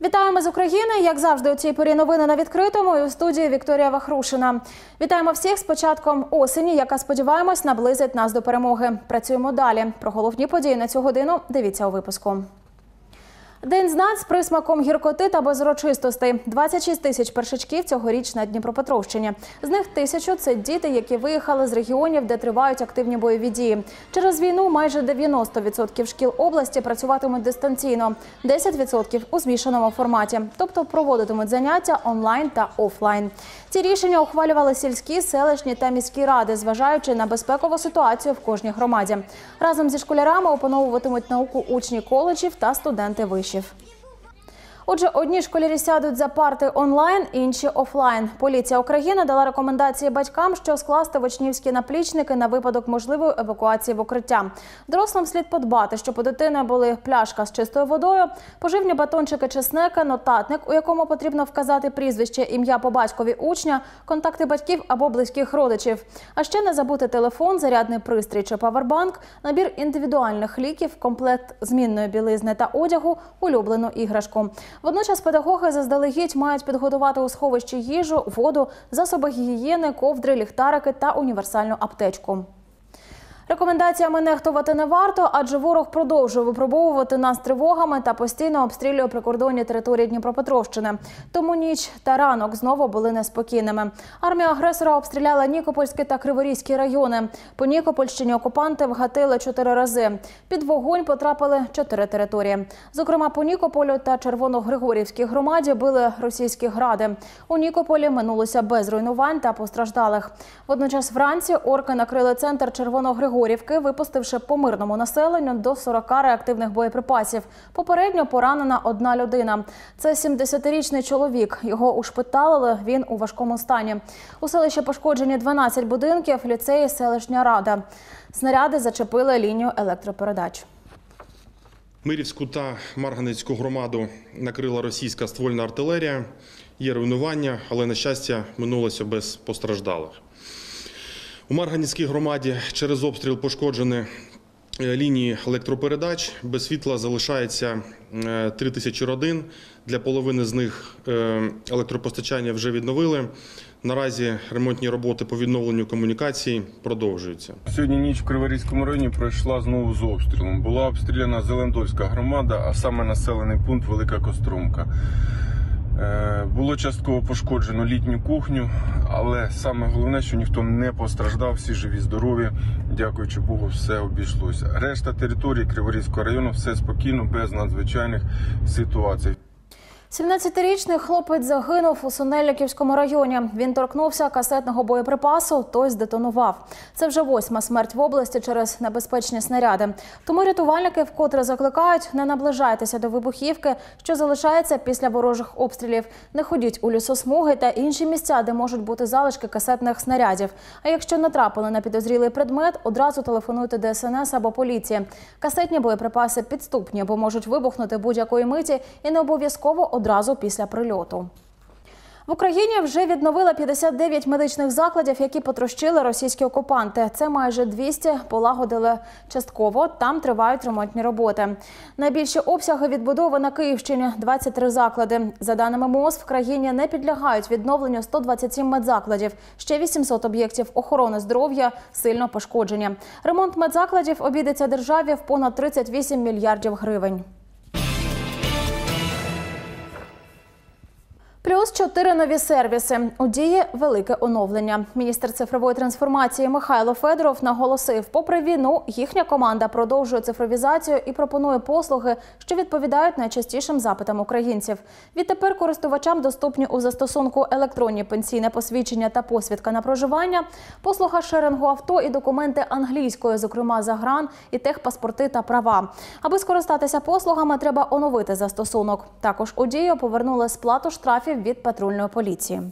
Вітаємо з України. Як завжди, у цій порі новини на відкритому. І у студії Вікторія Вахрушина. Вітаємо всіх з початком осені, яка, сподіваємось, наблизить нас до перемоги. Працюємо далі. Про головні події на цю годину дивіться у випуску. День знань з присмаком гіркоти та без урочистостей. 26 тисяч першачків цьогоріч на Дніпропетровщині. З них 1000 – це діти, які виїхали з регіонів, де тривають активні бойові дії. Через війну майже 90% шкіл області працюватимуть дистанційно, 10% у змішаному форматі, тобто проводитимуть заняття онлайн та офлайн. Ці рішення ухвалювали сільські, селищні та міські ради, зважаючи на безпекову ситуацію в кожній громаді. Разом зі школярами опановуватимуть науку учні коледжів та студенти вишів. Отже, одні школярі сядуть за парти онлайн, інші офлайн. Поліція України дала рекомендації батькам, що скласти в учнівські наплічники на випадок можливої евакуації в укриття. Дорослим слід подбати, щоб у дитини були пляшка з чистою водою, поживні батончики чи снеки, нотатник, у якому потрібно вказати прізвище, ім'я по батькові учня, контакти батьків або близьких родичів. А ще не забути телефон, зарядний пристрій чи павербанк, набір індивідуальних ліків, комплект змінної білизни та одягу, улюблену іграшку. Водночас педагоги заздалегідь мають підготувати у сховищі їжу, воду, засоби гігієни, ковдри, ліхтарики та універсальну аптечку. Рекомендаціями нехтувати не варто, адже ворог продовжує випробовувати нас тривогами та постійно обстрілює прикордонні території Дніпропетровщини. Тому ніч та ранок знову були неспокійними. Армія агресора обстріляла Нікопольський та Криворізький райони. По Нікопольщині окупанти вгатили 4 рази. Під вогонь потрапили 4 території. Зокрема, по Нікополю та Червоногригорівській громаді били російські гради. У Нікополі минулося без руйнувань та постраждалих. Водночас вранці орки накрили центр Червоногригорівки, випустивши по мирному населенню до 40 реактивних боєприпасів. Попередньо поранена 1 людина. Це 70-річний чоловік. Його ушпиталили, він у важкому стані. У селищі пошкоджені 12 будинків, ліцеї, селищна рада. Снаряди зачепили лінію електропередач. Мирівську та Марганецьку громаду накрила російська ствольна артилерія. Є руйнування, але, на щастя, минулося без постраждалих. У Марганецькій громаді через обстріл пошкоджені лінії електропередач. Без світла залишається 3000 родин. Для половини з них електропостачання вже відновили. Наразі ремонтні роботи по відновленню комунікацій продовжуються. Сьогодні ніч в Криворізькому районі пройшла знову з обстрілом. Була обстріляна Зелендольська громада, а саме населений пункт Велика Костромка. Було частково пошкоджено літню кухню, але саме головне, що ніхто не постраждав, всі живі, здорові. Дякуючи Богу, все обійшлося. Решта території Криворізького району все спокійно, без надзвичайних ситуацій. 17-річний хлопець загинув у Синельниківському районі. Він торкнувся касетного боєприпасу, той здетонував. Це вже 8-ма смерть в області через небезпечні снаряди. Тому рятувальники вкотре закликають: не наближайтеся до вибухівки, що залишається після ворожих обстрілів. Не ходіть у лісосмуги та інші місця, де можуть бути залишки касетних снарядів. А якщо натрапили на підозрілий предмет, одразу телефонуйте ДСНС або поліції. Касетні боєприпаси підступні, бо можуть вибухнути будь-якої миті і не обов'язково одразу після прильоту. В Україні вже відновили 59 медичних закладів, які потрощили російські окупанти. Це майже 200 полагодили частково, там тривають ремонтні роботи. Найбільші обсяги відбудови на Київщині – 23 заклади. За даними МОЗ, в країні не підлягають відновленню 127 медзакладів. Ще 800 об'єктів охорони здоров'я сильно пошкоджені. Ремонт медзакладів обійдеться державі в понад 38 мільярдів гривень. Плюс 4 нові сервіси. У дії велике оновлення. Міністр цифрової трансформації Михайло Федоров наголосив, попри війну, їхня команда продовжує цифровізацію і пропонує послуги, що відповідають найчастішим запитам українців. Відтепер користувачам доступні у застосунку електронні пенсійне посвідчення та посвідка на проживання, послуга шерингу авто і документи англійською, зокрема загран і техпаспорти та права. Аби скористатися послугами, треба оновити застосунок. Також у дію повернули сплату штрафів від патрульної поліції.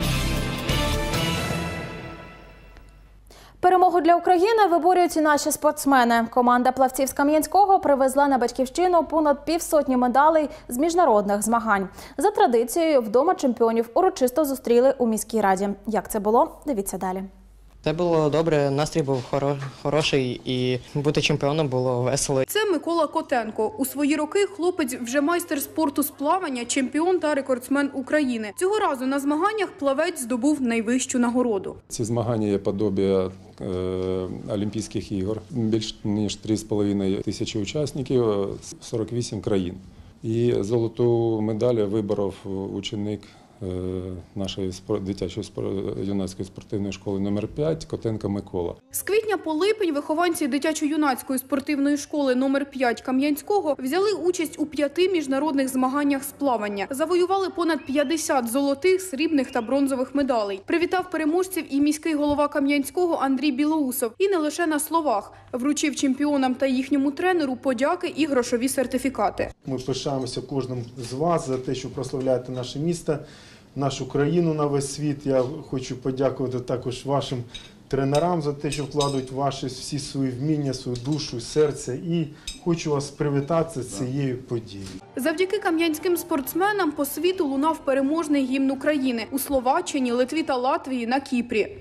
Перемогу для України виборюють і наші спортсмени. Команда плавців з Кам'янського привезла на батьківщину понад півсотні медалей з міжнародних змагань. За традицією, вдома чемпіонів урочисто зустріли у міській раді. Як це було? Дивіться далі. Це було добре, настрій був хороший і бути чемпіоном було весело. Це Микола Котенко. У свої роки хлопець вже майстер спорту з плавання, чемпіон та рекордсмен України. Цього разу на змаганнях плавець здобув найвищу нагороду. Ці змагання є подобія Олімпійських ігор. Більш ніж 3,5 тисячі учасників, 48 країн. І золоту медаль виборов ученик нашої дитячої юнацької спортивної школи номер 5 Котенко Микола. З квітня по липень вихованці дитячо-юнацької спортивної школи номер 5 Кам'янського взяли участь у 5 міжнародних змаганнях з плавання. Завоювали понад 50 золотих, срібних та бронзових медалей. Привітав переможців і міський голова Кам'янського Андрій Білоусов. І не лише на словах. Вручив чемпіонам та їхньому тренеру подяки і грошові сертифікати. Ми пишаємося кожним з вас за те, що прославляєте наше місто, нашу країну на весь світ. Я хочу подякувати також вашим тренерам за те, що вкладають ваші всі свої вміння, свою душу, серце. І хочу вас привітати з цією подією. Завдяки кам'янським спортсменам по світу лунав переможний гімн України у Словаччині, Литві та Латвії, на Кіпрі.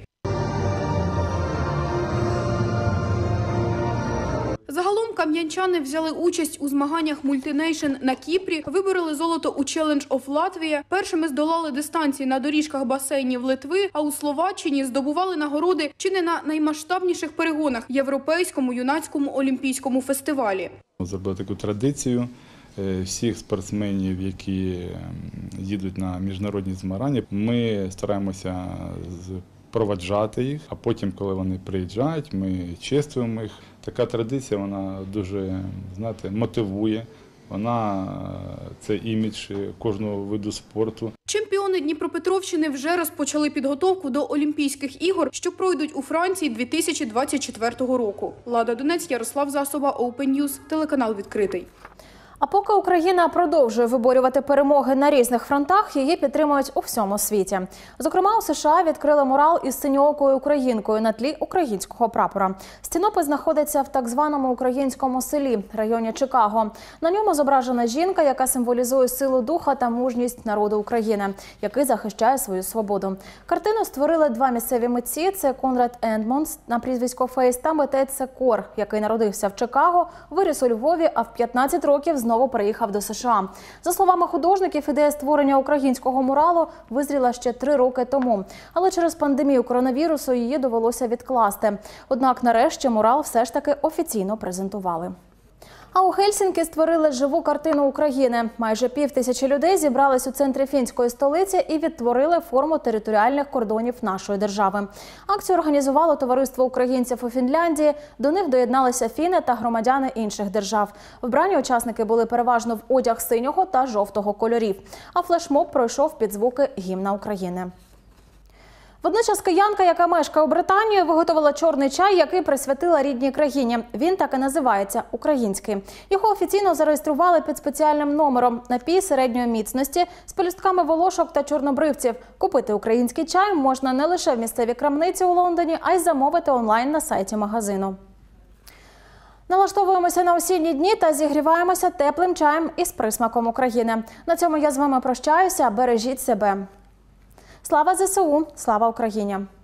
Загалом кам'янчани взяли участь у змаганнях Multination на Кіпрі, вибороли золото у Challenge of Latvia, першими здолали дистанції на доріжках басейнів Литви, а у Словаччині здобували нагороди чи не на наймасштабніших перегонах – Європейському юнацькому олімпійському фестивалі. Зробили таку традицію всіх спортсменів, які їдуть на міжнародні змагання. Ми стараємося проваджати їх, а потім, коли вони приїжджають, ми чествуємо їх. Така традиція, вона дуже, знаєте, мотивує. Це імідж кожного виду спорту. Чемпіони Дніпропетровщини вже розпочали підготовку до Олімпійських ігор, що пройдуть у Франції 2024 року. Лада Донець, Ярослав Засоба, Open News, телеканал «Відкритий». А поки Україна продовжує виборювати перемоги на різних фронтах, її підтримують у всьому світі. Зокрема, у США відкрили мурал із синьоокою українкою на тлі українського прапора. Стінопис знаходиться в так званому українському селі, районі Чикаго. На ньому зображена жінка, яка символізує силу духа та мужність народу України, який захищає свою свободу. Картину створили два місцеві митці – це Конрад Ендмонс на прізвисько Фейс та митець Секор, який народився в Чикаго, виріс у Львові, а в 15 років знову переїхав до США. За словами художників, ідея створення українського муралу визріла ще 3 роки тому. Але через пандемію коронавірусу її довелося відкласти. Однак нарешті мурал все ж таки офіційно презентували. А у Хельсінкі створили живу картину України. Майже 5000 людей зібрались у центрі фінської столиці і відтворили форму територіальних кордонів нашої держави. Акцію організувало товариство українців у Фінляндії. До них доєдналися фіни та громадяни інших держав. Вбрані учасники були переважно в одяг синього та жовтого кольорів. А флешмоб пройшов під звуки гімна України. Водночас киянка, яка мешкає у Британії, виготовила чорний чай, який присвятила рідній країні. Він так і називається – український. Його офіційно зареєстрували під спеціальним номером – напій середньої міцності з пелюстками волошок та чорнобривців. Купити український чай можна не лише в місцевій крамниці у Лондоні, а й замовити онлайн на сайті магазину. Налаштовуємося на осінні дні та зігріваємося теплим чаєм із присмаком України. На цьому я з вами прощаюся. Бережіть себе. Слава ЗСУ! Слава Україні!